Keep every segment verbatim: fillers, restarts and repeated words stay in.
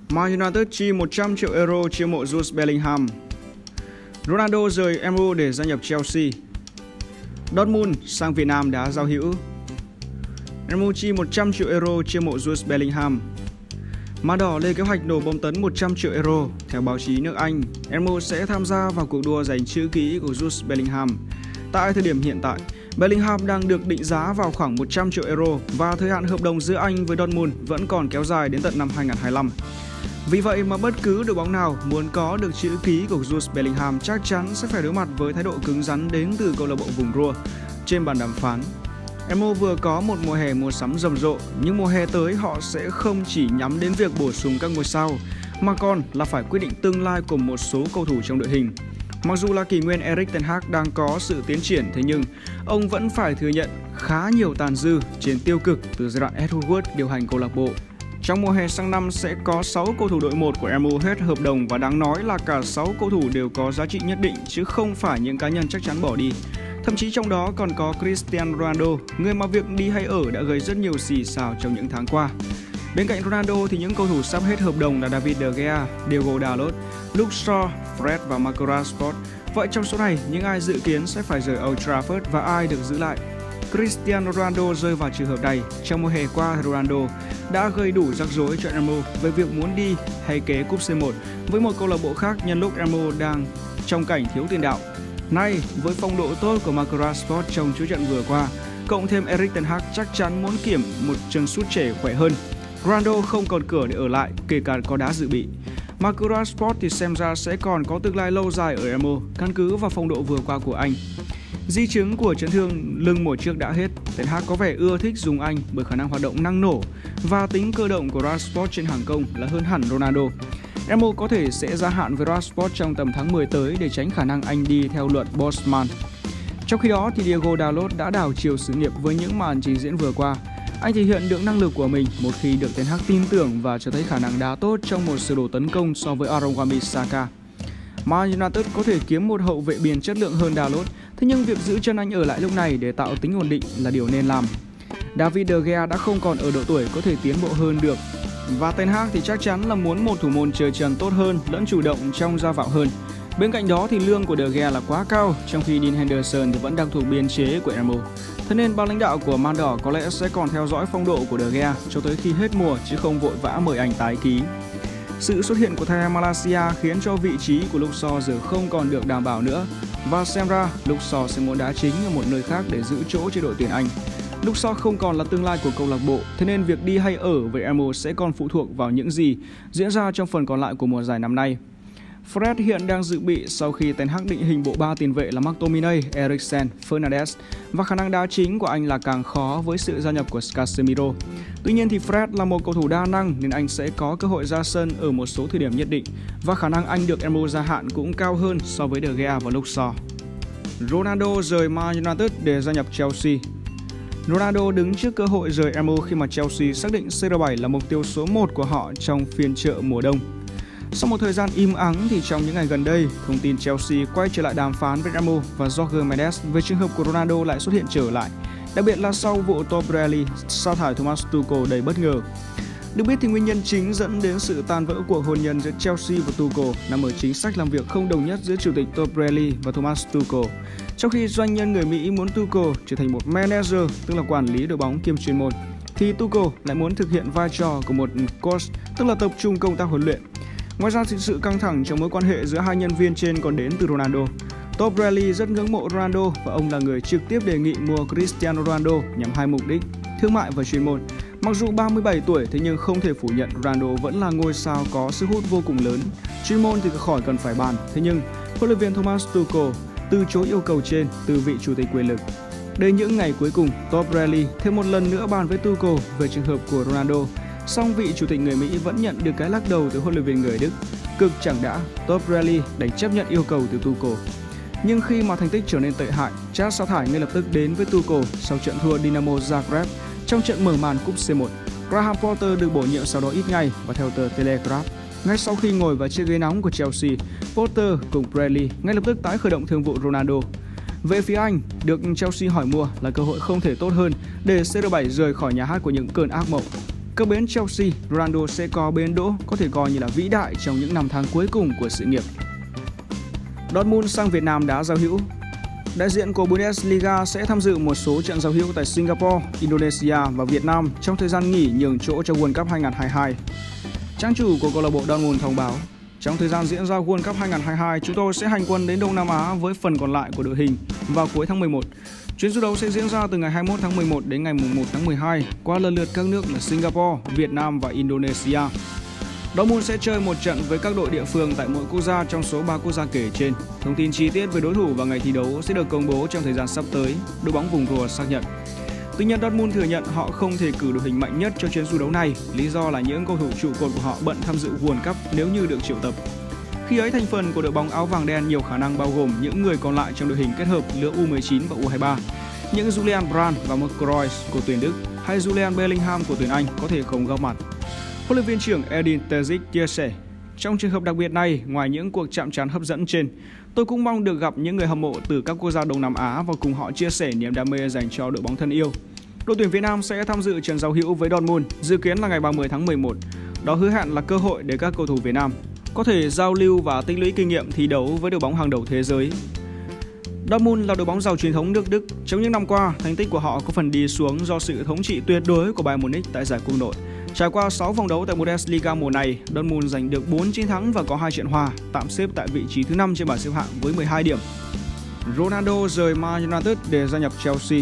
Man United chi một trăm triệu euro chiêu mộ Jude Bellingham. Ronaldo rời em u để gia nhập Chelsea. Dortmund sang Việt Nam đá giao hữu. em u chi một trăm triệu euro chiêu mộ Jude Bellingham. Má đỏ lên kế hoạch nổ bom tấn một trăm triệu euro. Theo báo chí nước Anh, em u sẽ tham gia vào cuộc đua giành chữ ký của Jude Bellingham. Tại thời điểm hiện tại, Bellingham đang được định giá vào khoảng một trăm triệu euro và thời hạn hợp đồng giữa anh với Dortmund vẫn còn kéo dài đến tận năm hai nghìn không trăm hai mươi lăm. Vì vậy mà bất cứ đội bóng nào muốn có được chữ ký của Jude Bellingham chắc chắn sẽ phải đối mặt với thái độ cứng rắn đến từ câu lạc bộ vùng Ruhr trên bàn đàm phán. em u vừa có một mùa hè mua sắm rầm rộ, nhưng mùa hè tới họ sẽ không chỉ nhắm đến việc bổ sung các ngôi sao, mà còn là phải quyết định tương lai của một số cầu thủ trong đội hình. Mặc dù là kỷ nguyên Erik ten Hag đang có sự tiến triển, thế nhưng ông vẫn phải thừa nhận khá nhiều tàn dư trên tiêu cực từ giai đoạn Ed Woodward điều hành câu lạc bộ. Trong mùa hè sang năm sẽ có sáu cầu thủ đội một của em u hết hợp đồng và đáng nói là cả sáu cầu thủ đều có giá trị nhất định chứ không phải những cá nhân chắc chắn bỏ đi. Thậm chí trong đó còn có Cristiano Ronaldo, người mà việc đi hay ở đã gây rất nhiều xì xào trong những tháng qua. Bên cạnh Ronaldo thì những cầu thủ sắp hết hợp đồng là David De Gea, Diogo Dalot, Luke Shaw, Fred và Marco Rashford. Vậy trong số này, những ai dự kiến sẽ phải rời Old Trafford và ai được giữ lại? Cristiano Ronaldo rơi vào trường hợp này. Trong mùa hè qua, Ronaldo đã gây đủ rắc rối cho em u về việc muốn đi hay kế cúp xê một với một câu lạc bộ khác nhân lúc em u đang trong cảnh thiếu tiền đạo. Nay, với phong độ tốt của Marco Rashford trong chuỗi trận vừa qua, cộng thêm Erik ten Hag chắc chắn muốn kiểm một chân sút trẻ khỏe hơn, Ronaldo không còn cửa để ở lại, kể cả có đá dự bị. Marco Rashford thì xem ra sẽ còn có tương lai lâu dài ở em u, căn cứ vào phong độ vừa qua của anh. Di chứng của chấn thương lưng mùa trước đã hết, Ten Hag có vẻ ưa thích dùng anh bởi khả năng hoạt động năng nổ và tính cơ động của Rashford trên hàng công là hơn hẳn Ronaldo. em u có thể sẽ gia hạn với Rashford trong tầm tháng mười tới để tránh khả năng anh đi theo luật Bosman. Trong khi đó thì Diogo Dalot đã đảo chiều sự nghiệp với những màn trình diễn vừa qua. Anh thể hiện được năng lực của mình một khi được Ten Hag tin tưởng và cho thấy khả năng đá tốt trong một sơ đồ tấn công so với Aaron Wan-Bissaka. Man United có thể kiếm một hậu vệ biên chất lượng hơn Dalot, thế nhưng việc giữ chân anh ở lại lúc này để tạo tính ổn định là điều nên làm. David De Gea đã không còn ở độ tuổi có thể tiến bộ hơn được, và Ten Hag thì chắc chắn là muốn một thủ môn chơi trần tốt hơn lẫn chủ động trong ra vào hơn. Bên cạnh đó thì lương của De Gea là quá cao, trong khi Dean Henderson thì vẫn đang thuộc biên chế của em u. Thế nên ban lãnh đạo của Man Đỏ có lẽ sẽ còn theo dõi phong độ của De Gea cho tới khi hết mùa chứ không vội vã mời anh tái ký. Sự xuất hiện của Thayer Malacia khiến cho vị trí của Luke Shaw giờ không còn được đảm bảo nữa, và xem ra Luke Shaw sẽ muốn đá chính ở một nơi khác để giữ chỗ trên đội tuyển Anh. Luke Shaw không còn là tương lai của câu lạc bộ, thế nên việc đi hay ở với em u sẽ còn phụ thuộc vào những gì diễn ra trong phần còn lại của mùa giải năm nay. Fred hiện đang dự bị sau khi Ten Hag định hình bộ ba tiền vệ là McTominay, Eriksen, Fernandes, và khả năng đá chính của anh là càng khó với sự gia nhập của Casemiro. Tuy nhiên thì Fred là một cầu thủ đa năng nên anh sẽ có cơ hội ra sân ở một số thời điểm nhất định, và khả năng anh được em u gia hạn cũng cao hơn so với De Gea và Luke Shaw. Ronaldo rời Man United để gia nhập Chelsea. Ronaldo đứng trước cơ hội rời em u khi mà Chelsea xác định xê rờ bảy là mục tiêu số một của họ trong phiên chợ mùa đông. Sau một thời gian im ắng thì trong những ngày gần đây, thông tin Chelsea quay trở lại đàm phán với em u và Jorge Mendes về trường hợp của Ronaldo lại xuất hiện trở lại, đặc biệt là sau vụ Torreira sa thải Thomas Tuchel đầy bất ngờ. Được biết thì nguyên nhân chính dẫn đến sự tan vỡ cuộc hôn nhân giữa Chelsea và Tuchel nằm ở chính sách làm việc không đồng nhất giữa chủ tịch Torreira và Thomas Tuchel. Trong khi doanh nhân người Mỹ muốn Tuchel trở thành một manager, tức là quản lý đội bóng kiêm chuyên môn, thì Tuchel lại muốn thực hiện vai trò của một coach, tức là tập trung công tác huấn luyện. Ngoài ra thì sự căng thẳng trong mối quan hệ giữa hai nhân viên trên còn đến từ Ronaldo. Torreira rất ngưỡng mộ Ronaldo và ông là người trực tiếp đề nghị mua Cristiano Ronaldo nhằm hai mục đích, thương mại và chuyên môn. Mặc dù ba mươi bảy tuổi thế nhưng không thể phủ nhận Ronaldo vẫn là ngôi sao có sức hút vô cùng lớn. Chuyên môn thì khỏi cần phải bàn, thế nhưng huấn luyện viên Thomas Tuchel từ chối yêu cầu trên từ vị chủ tịch quyền lực. Đến những ngày cuối cùng, Torreira thêm một lần nữa bàn với Tuchel về trường hợp của Ronaldo. Song vị chủ tịch người Mỹ vẫn nhận được cái lắc đầu từ huấn luyện viên người Đức. Cực chẳng đã, Torreira đành chấp nhận yêu cầu từ Tuchel. Nhưng khi mà thành tích trở nên tệ hại, Chad sa thải ngay lập tức đến với Tuchel sau trận thua Dinamo Zagreb trong trận mở màn cúp xê một. Graham Potter được bổ nhiệm sau đó ít ngày, và theo tờ Telegraph, ngay sau khi ngồi vào chiếc ghế nóng của Chelsea, Potter cùng Presley ngay lập tức tái khởi động thương vụ Ronaldo. Về phía Anh, được Chelsea hỏi mua là cơ hội không thể tốt hơn để xê rờ bảy rời khỏi nhà hát của những cơn ác mộng. Cập bến Chelsea, Ronaldo sẽ có bến đỗ có thể coi như là vĩ đại trong những năm tháng cuối cùng của sự nghiệp. Dortmund sang Việt Nam đá giao hữu. Đại diện của Bundesliga sẽ tham dự một số trận giao hữu tại Singapore, Indonesia và Việt Nam trong thời gian nghỉ nhường chỗ cho World Cup hai không hai hai. Trang chủ của câu lạc bộ Dortmund thông báo, trong thời gian diễn ra World Cup hai không hai hai, chúng tôi sẽ hành quân đến Đông Nam Á với phần còn lại của đội hình vào cuối tháng mười một. Chuyến du đấu sẽ diễn ra từ ngày hai mươi mốt tháng mười một đến ngày mùng một tháng mười hai qua lần lượt các nước là Singapore, Việt Nam và Indonesia. Dortmund sẽ chơi một trận với các đội địa phương tại mỗi quốc gia trong số ba quốc gia kể trên. Thông tin chi tiết về đối thủ và ngày thi đấu sẽ được công bố trong thời gian sắp tới, đội bóng vùng Ruhr xác nhận. Tuy nhiên, Dortmund thừa nhận họ không thể cử đội hình mạnh nhất cho chuyến du đấu này, lý do là những cầu thủ trụ cột của họ bận tham dự World Cup nếu như được triệu tập. Khi ấy, thành phần của đội bóng áo vàng đen nhiều khả năng bao gồm những người còn lại trong đội hình kết hợp lứa U mười chín và U hai mươi ba. Những Julian Brandt và Marco Reus của tuyển Đức hay Julian Bellingham của tuyển Anh có thể không góp mặt. Huấn luyện viên trưởng Edin Terzic chia sẻ, trong trường hợp đặc biệt này, ngoài những cuộc chạm trán hấp dẫn trên, tôi cũng mong được gặp những người hâm mộ từ các quốc gia Đông Nam Á và cùng họ chia sẻ niềm đam mê dành cho đội bóng thân yêu. Đội tuyển Việt Nam sẽ tham dự trận giao hữu với Dortmund, dự kiến là ngày ba mươi tháng mười một. Đó hứa hẹn là cơ hội để các cầu thủ Việt Nam có thể giao lưu và tích lũy kinh nghiệm thi đấu với đội bóng hàng đầu thế giới. Dortmund là đội bóng giàu truyền thống nước Đức. Trong những năm qua, thành tích của họ có phần đi xuống do sự thống trị tuyệt đối của Bayern Munich tại giải Quốc nội. Trải qua sáu vòng đấu tại Bundesliga mùa này, Dortmund giành được bốn chiến thắng và có hai trận hòa, tạm xếp tại vị trí thứ năm trên bảng xếp hạng với mười hai điểm. Ronaldo rời Man United để gia nhập Chelsea.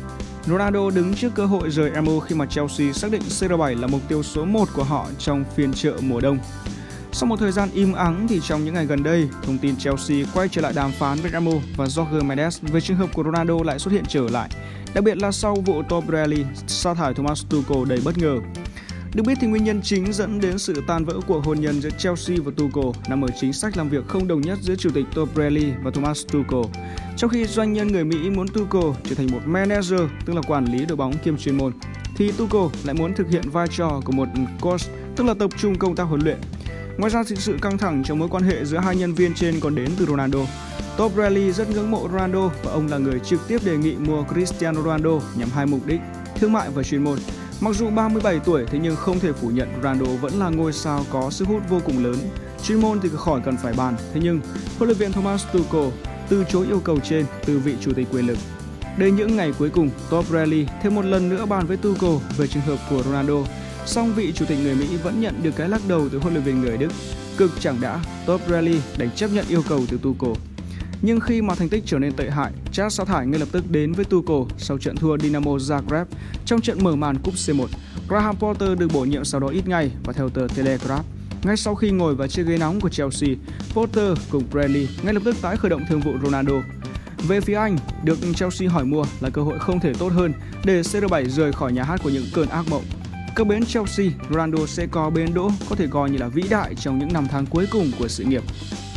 Ronaldo đứng trước cơ hội rời em u khi mà Chelsea xác định xê rờ bảy là mục tiêu số một của họ trong phiên chợ mùa đông. Sau một thời gian im ắng thì trong những ngày gần đây, thông tin Chelsea quay trở lại đàm phán với em u và Jorge Mendes về trường hợp của Ronaldo lại xuất hiện trở lại, đặc biệt là sau vụ Tortorelli sa thải Thomas Tuchel đầy bất ngờ. Được biết thì nguyên nhân chính dẫn đến sự tan vỡ của hôn nhân giữa Chelsea và Tuchel nằm ở chính sách làm việc không đồng nhất giữa chủ tịch Tortorelli và Thomas Tuchel. Trong khi doanh nhân người Mỹ muốn Tuchel trở thành một manager, tức là quản lý đội bóng kiêm chuyên môn, thì Tuchel lại muốn thực hiện vai trò của một coach, tức là tập trung công tác huấn luyện. Ngoài ra thì sự căng thẳng trong mối quan hệ giữa hai nhân viên trên còn đến từ Ronaldo. Tortorelli rất ngưỡng mộ Ronaldo và ông là người trực tiếp đề nghị mua Cristiano Ronaldo nhằm hai mục đích, thương mại và chuyên môn. Mặc dù ba mươi bảy tuổi thế nhưng không thể phủ nhận Ronaldo vẫn là ngôi sao có sức hút vô cùng lớn. Chuyên môn thì khỏi cần phải bàn, thế nhưng huấn luyện viên Thomas Tuchel từ chối yêu cầu trên từ vị chủ tịch quyền lực. Đến những ngày cuối cùng, Tortorelli thêm một lần nữa bàn với Tuchel về trường hợp của Ronaldo. Song vị chủ tịch người Mỹ vẫn nhận được cái lắc đầu từ huấn luyện viên người Đức. Cực chẳng đã, Tortorelli đành chấp nhận yêu cầu từ Tuchel. Nhưng khi mà thành tích trở nên tệ hại, Chad sa thải ngay lập tức đến với Tuchel sau trận thua Dinamo Zagreb trong trận mở màn cúp xê một. Graham Potter được bổ nhiệm sau đó ít ngày và theo tờ Telegraph, ngay sau khi ngồi vào chiếc ghế nóng của Chelsea, Potter cùng Bradley ngay lập tức tái khởi động thương vụ Ronaldo. Về phía Anh, được Chelsea hỏi mua là cơ hội không thể tốt hơn để xê rờ bảy rời khỏi nhà hát của những cơn ác mộng. Cập bến Chelsea, Ronaldo sẽ có bến đỗ có thể coi như là vĩ đại trong những năm tháng cuối cùng của sự nghiệp.